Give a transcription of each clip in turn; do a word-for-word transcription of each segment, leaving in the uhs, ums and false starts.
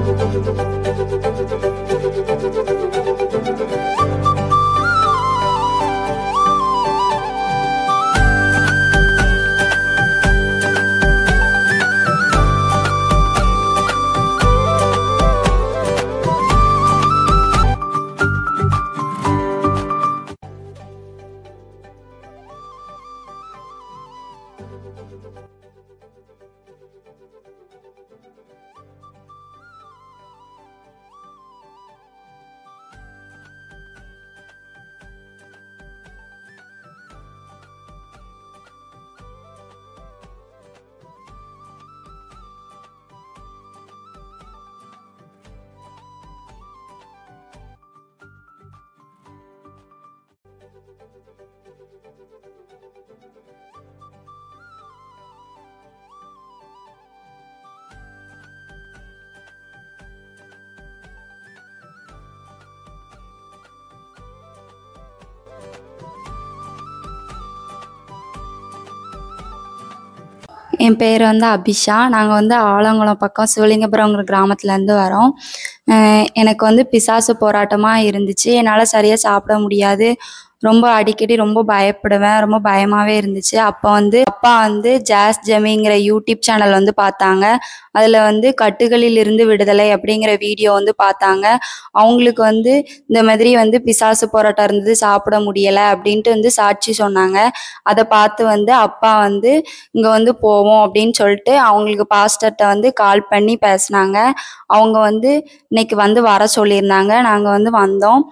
என் பேர் வந்து அபிஷா. நாங்கள் வந்து ஆலங்குளம் பக்கம் சிவலிங்கபுரங்கிற கிராமத்துலேருந்து வரோம். எனக்கு வந்து பிசாசு போராட்டமாக இருந்துச்சு. என்னால் சரியாக சாப்பிட முடியாது. ரொம்ப அடிக்கடி ரொம்ப பயப்படுவேன். ரொம்ப பயமாகவே இருந்துச்சு. அப்போ வந்து அப்பா வந்து ஜாஸ் ஜெமிங்கிற யூடியூப் சேனல் வந்து பார்த்தாங்க. அதில் வந்து கட்டுகளில் இருந்து விடுதலை அப்படிங்கிற வீடியோ வந்து பார்த்தாங்க. அவங்களுக்கு வந்து இந்த மாதிரி வந்து பிசாசு போராட்டம் இருந்தது, சாப்பிட முடியலை அப்படின்ட்டு வந்து சாட்சி சொன்னாங்க. அதை பார்த்து வந்து அப்பா வந்து இங்கே வந்து போவோம் அப்படின்னு சொல்லிட்டு அவங்களுக்கு பாஸ்டர்கிட்ட வந்து கால் பண்ணி பேசினாங்க. அவங்க வந்து இன்னைக்கு வந்து வர சொல்லியிருந்தாங்க. நாங்கள் வந்து வந்தோம்.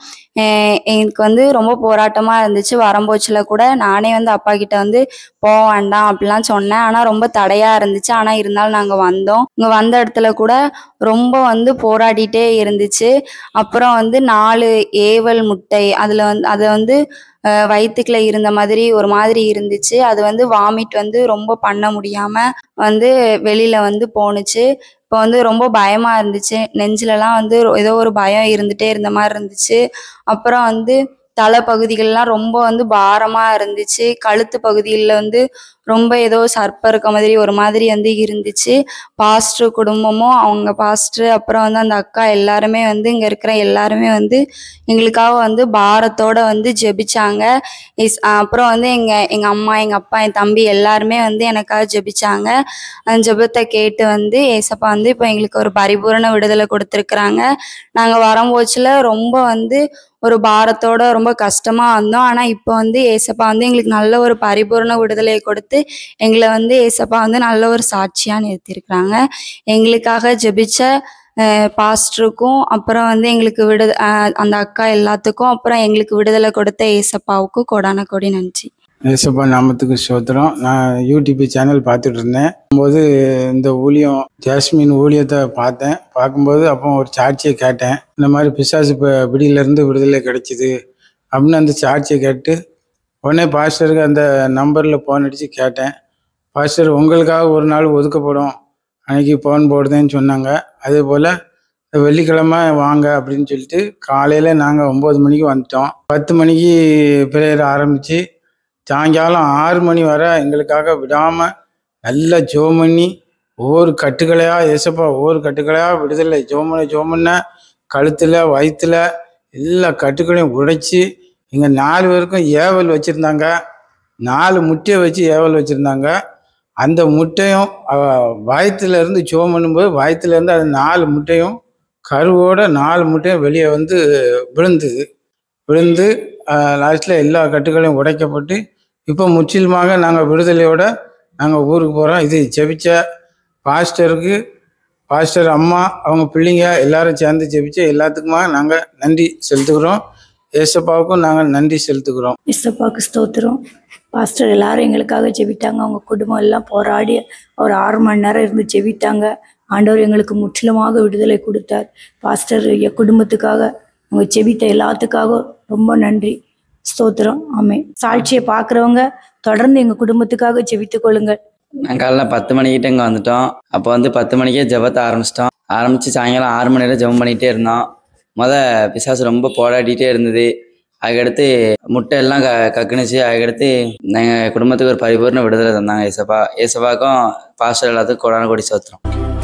எனக்கு வந்து ரொம்ப போராட்டமாக இருந்துச்சு. வரம்போச்சில் கூட நானே வந்து அப்பா கிட்ட வந்து போக வேண்டாம் அப்படிலாம் சொன்னேன். ஆனால் ரொம்ப தடையாக இருந்துச்சு. ஆனால் இருந்தாலும் நாங்கள் வந்தோம். இங்கே வந்த இடத்துல கூட ரொம்ப வந்து போராடிட்டே இருந்துச்சு. அப்புறம் வந்து நாலு ஏவல் முட்டை அதில் வந்து அதை வந்து வயிற்றுக்குள்ள இருந்த மாதிரி ஒரு மாதிரி இருந்துச்சு. அது வந்து வாமிட் வந்து ரொம்ப பண்ண முடியாமல் வந்து வெளியில் வந்து போணுச்சு. இப்போ வந்து ரொம்ப பயமாக இருந்துச்சு. நெஞ்சிலலாம் வந்து ஏதோ ஒரு பயம் இருந்துகிட்டே இருந்த மாதிரி இருந்துச்சு. அப்புறம் வந்து தலை பகுதிகள்லாம் ரொம்ப வந்து பாரமாக இருந்துச்சு. கழுத்து பகுதியில் வந்து ரொம்ப ஏதோ சர்ப்பம் இருக்க மாதிரி ஒரு மாதிரி வந்து இருந்துச்சு. பாஸ்டர் குடும்பமும் அவங்க பாஸ்டர் அப்புறம் வந்து அந்த அக்கா எல்லாருமே வந்து இங்கே இருக்கிற எல்லாருமே வந்து எங்களுக்காக வந்து பாரத்தோடு வந்து ஜெபிச்சாங்க. இஸ் அப்புறம் வந்து எங்கள் எங்கள் அம்மா, எங்கள் அப்பா, என் தம்பி எல்லாருமே வந்து எனக்காக ஜெபிச்சாங்க. அந்த ஜெபத்தை கேட்டு வந்து ஏசப்பா வந்து இப்போ எங்களுக்கு ஒரு பரிபூரண விடுதலை கொடுத்துருக்குறாங்க. நாங்கள் வரும்போச்சில் ரொம்ப வந்து ஒரு பாரத்தோட ரொம்ப கஷ்டமாக வந்தோம். ஆனால் இப்போ வந்து ஏசப்பா வந்து எங்களுக்கு நல்ல ஒரு பரிபூரண விடுதலையை கொடுத்து எங்களை வந்து ஏசப்பா வந்து நல்ல ஒரு சாட்சியாக நிறுத்தியிருக்கிறாங்க. எங்களுக்காக ஜெபிச்ச பாஸ்டருக்கும் அப்புறம் வந்து எங்களுக்கு விடு அந்த அக்கா எல்லாத்துக்கும் அப்புறம் எங்களுக்கு விடுதலை கொடுத்த ஏசப்பாவுக்கும் கோடான கோடி நன்றி. ஏசப்பா நாமத்துக்கு ஸ்தோத்திரம். நான் யூடியூப் சேனல் பார்த்துட்டு இருந்தேன் போது இந்த ஊழியம் ஜாஸ்மின் ஊழியத்தை பார்த்தேன். பார்க்கும்போது அப்போ ஒரு சாட்சியை கேட்டேன். இந்த மாதிரி பிசாசு இப்போ பிடியிலேருந்து விடுதலை கிடைச்சிது அப்படின்னு அந்த சாட்சியை கேட்டு உடனே பாஸ்டருக்கு அந்த நம்பரில் ஃபோன் அடித்து கேட்டேன். பாஸ்டர் உங்களுக்காக ஒரு நாள் ஒதுக்கப்படும் அன்றைக்கி ஃபோன் போடுதேன்னு சொன்னாங்க. அதே போல் வெள்ளிக்கிழமை வாங்க அப்படின்னு சொல்லிட்டு காலையில் நாங்கள் ஒம்பது மணிக்கு வந்துட்டோம். பத்து மணிக்கு பிரேயர் ஆரம்பித்து சாயங்காலம் ஆறு மணி வரை எங்களுக்காக விடாமல் நல்லா ஜோம் பண்ணி ஒவ்வொரு கட்டுக்களையாக ஏசப்பா ஒவ்வொரு கட்டுக்களையாக விடுதலை ஜோமனை ஜோமனை கழுத்தில் வயிற்றுல எல்லா கட்டுக்களையும் உடைச்சி எங்கள் நாலு பேருக்கும் ஏவல் வச்சுருந்தாங்க. நாலு முட்டையை வச்சு ஏவல் வச்சுருந்தாங்க. அந்த முட்டையும் வயிற்றுலேருந்து ஜோம் பண்ணும்போது வயிற்றுலேருந்து அது நாலு முட்டையும் கருவோட நாலு முட்டையும் வெளியே வந்து விழுந்துது. விழுந்து லாஸ்ட்டில் எல்லா கட்டுக்களையும் உடைக்கப்பட்டு இப்போ முற்றிலுமாக நாங்கள் விடுதலையோடு நாங்கள் ஊருக்கு போகிறோம். இது ஜெபிச்ச பாஸ்டருக்கு, பாஸ்டர் அம்மா, அவங்க பிள்ளைங்க எல்லாரும் சேர்ந்து ஜெபிச்ச எல்லாத்துக்குமா நாங்கள் நன்றி செலுத்துக்கிறோம். ஏசப்பாவுக்கும் நாங்கள் நன்றி செலுத்துக்கிறோம். ஏசப்பாவுக்கு ஸ்தோத்திரம். பாஸ்டர் எல்லாரும் எங்களுக்காக ஜெபிட்டாங்க. அவங்க குடும்பம் எல்லாம் போராடி ஒரு ஆறு மணி நேரம் இருந்து ஜெபிட்டாங்க. ஆண்டவர் எங்களுக்கு முற்றிலுமாக விடுதலை கொடுத்தார். பாஸ்டர் என் குடும்பத்துக்காக அவங்க ஜெபித்த எல்லாத்துக்காக ரொம்ப நன்றி, ஸ்தோத்திரம். ஆமென். சாட்சியை பார்க்குறவங்க தொடர்ந்து எங்கள் குடும்பத்துக்காக ஜெபித்து கொள்ளுங்கள். நாங்கள் காலைல பத்து மணிக்கிட்ட இங்கே வந்துட்டோம். அப்போ வந்து பத்து மணிக்கே ஜெபத்தை ஆரம்பிச்சிட்டோம். ஆரம்பித்து சாயங்காலம் ஆறு மணி நேரம் ஜெபம் பண்ணிகிட்டே இருந்தோம். மொதல் பிசாசு ரொம்ப போராடிட்டே இருந்தது. அதுக்கடுத்து முட்டை எல்லாம் க கக்குனுச்சு. அதுக்கடுத்து எங்கள் குடும்பத்துக்கு ஒரு பரிபூர்ண விடுதலை தந்தாங்க ஏசப்பா. ஏசப்பாவுக்கும் பாஸ்டர் எல்லாத்துக்கும் கோடான கோடி ஸ்தோத்திரம்.